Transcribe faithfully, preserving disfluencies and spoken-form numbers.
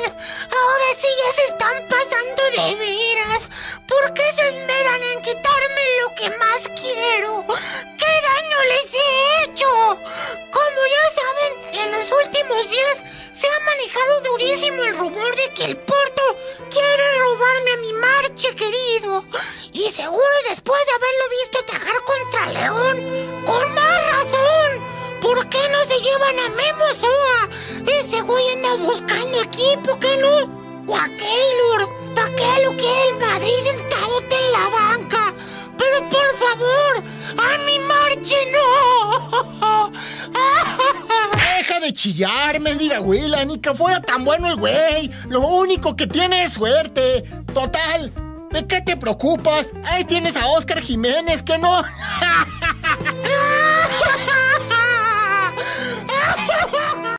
Ahora sí ya se están pasando de veras. ¿Por qué se esmeran en quitarme lo que más quiero? ¿Qué daño les he hecho? Como ya saben, en los últimos días se ha manejado durísimo el rumor de que el Porto quiere robarme a mi Marche querido. Y seguro después de haberlo visto atacar contra León, con más razón. ¿Por qué no se llevan a Memo Ochoa? Ese güey anda buscando equipo, ¿qué no? O a Keylor. ¿Para qué lo quiere el Madrid sentadote en la banca? Pero por favor, a mi Marche no. Deja de chillar, mendiga Huila, ni que fuera tan bueno el güey. Lo único que tiene es suerte. Total, ¿de qué te preocupas? Ahí tienes a Óscar Jiménez, ¿que no?